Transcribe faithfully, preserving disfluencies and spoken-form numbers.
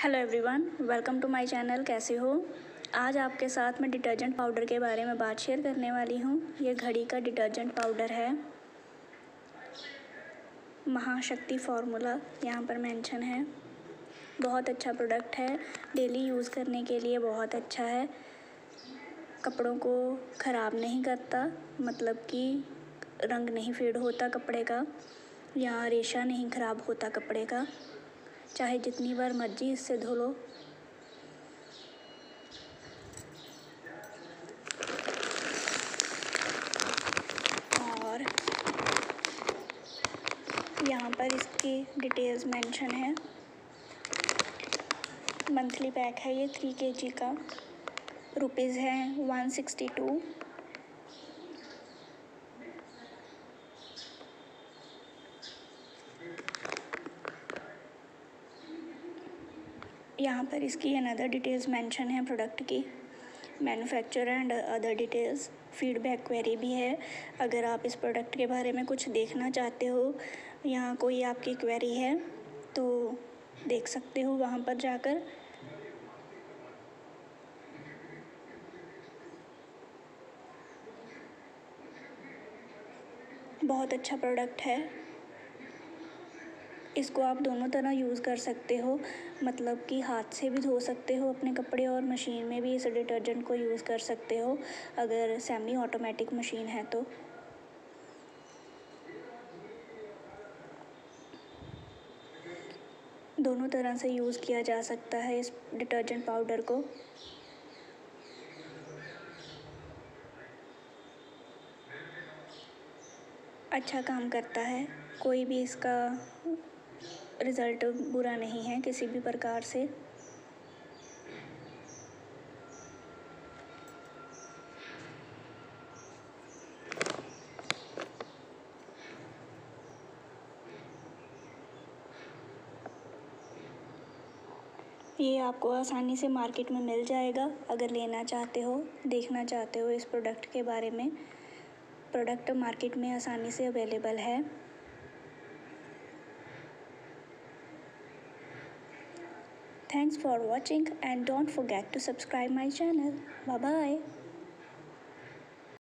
Hello everyone, welcome to my channel. कैसे हो? आज आपके साथ मैं डिटर्जेंट पाउडर के बारे में बात शेयर करने वाली हूँ। ये घड़ी का डिटर्जेंट पाउडर है, महाशक्ति फार्मूला यहाँ पर मेंशन है। बहुत अच्छा प्रोडक्ट है, डेली यूज़ करने के लिए बहुत अच्छा है। कपड़ों को ख़राब नहीं करता, मतलब कि रंग नहीं फेड होता कपड़े का, या रेशा नहीं ख़राब होता कपड़े का। चाहे जितनी बार मर्जी इससे धो लो। और यहाँ पर इसकी डिटेल्स मेंशन है। मंथली पैक है ये थ्री के जी का, रुपीज़ है वन सिक्सटी टू। यहाँ पर इसकी अनदर डिटेल्स मेंशन है प्रोडक्ट की, manufacturer and other details. Feedback query भी है। अगर आप इस प्रोडक्ट के बारे में कुछ देखना चाहते हो या कोई आपकी क्वेरी है तो देख सकते हो वहाँ पर जाकर। बहुत अच्छा प्रोडक्ट है। इसको आप दोनों तरह यूज़ कर सकते हो, मतलब कि हाथ से भी धो सकते हो अपने कपड़े और मशीन में भी इस डिटर्जेंट को यूज़ कर सकते हो अगर सेमी ऑटोमेटिक मशीन है तो। दोनों तरह से यूज़ किया जा सकता है इस डिटर्जेंट पाउडर को। अच्छा काम करता है, कोई भी इसका रिज़ल्ट बुरा नहीं है किसी भी प्रकार से। ये आपको आसानी से मार्केट में मिल जाएगा। अगर लेना चाहते हो, देखना चाहते हो इस प्रोडक्ट के बारे में, प्रोडक्ट मार्केट में आसानी से अवेलेबल है। Thanks for watching and don't forget to subscribe my channel. Bye bye.